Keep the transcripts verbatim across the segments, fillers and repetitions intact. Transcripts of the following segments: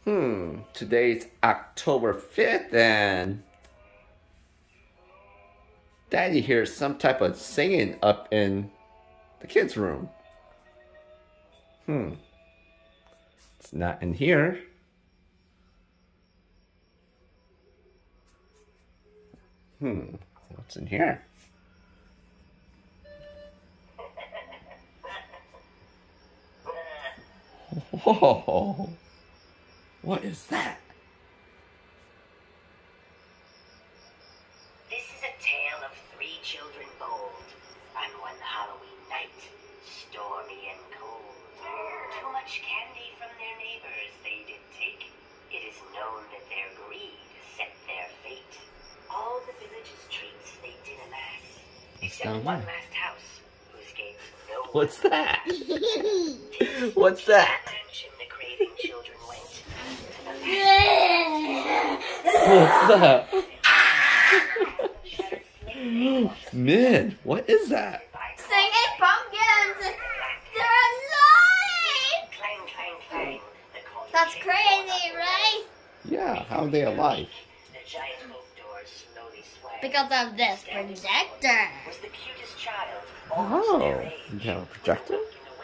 Hmm, today's October fifth and Daddy hears some type of singing up in the kids' room. Hmm, it's not in here. Hmm, what's in here? Whoa, what is that? This is a tale of three children bold on one Halloween night, stormy and cold. Too much candy from their neighbors they did take. It is known that their greed set their fate. All the village's treats they did amass, except one last house whose gates no one. What's that? What's that? The craving children went. What's that? Min, what is that? Singing pumpkins! They're alive! Clang, clang, clang. That's crazy, right? Yeah, how are they alive? The giant oak doors slowly swang. Because of this projector. Was the cutest child. Oh, you have a projector?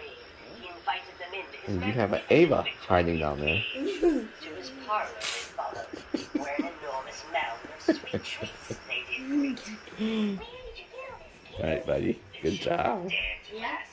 And you have an Ava hiding down there. To his parlor they followed, where an enormous mountain of sweet treats they did greet. Alright, buddy. Good job. Dared to ask